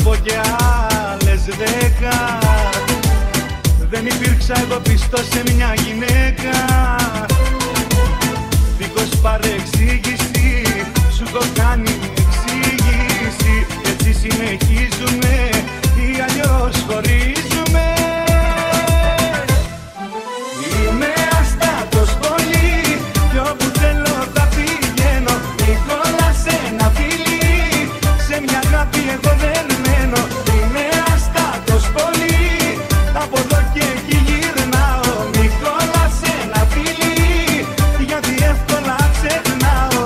πω κι άλλες 10. Δεν υπήρξα εγώ πιστός σε μια γυναίκα. Δίχως παρεξήγηση σου έχω κάνει εξήγηση. Έτσι συνεχίζουμε ή αλλιώς χωρίζουμε. Είμαι αστάτος πολύ κι όπου θέλω θα πηγαίνω. Νικόλα σε ένα φιλί, σε μια αγάπη εγώ δεν μένω. Είμαι αστάτος πολύ, από εδώ και εκεί γυρνάω. Νικόλα σε ένα φιλί, γιατί εύκολα ξεχνάω.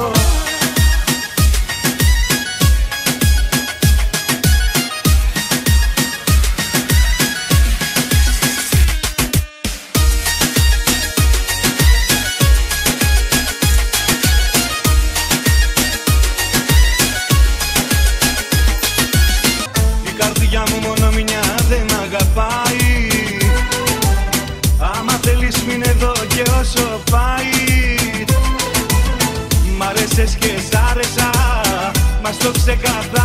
Η καρδιά μου μόνο μια δεν αγαπάει. Άμα θέλεις μείνε εδώ και όσο πάει. Μ' άρεσες και σ' άρεσα, μας το ξεκαθάρισα.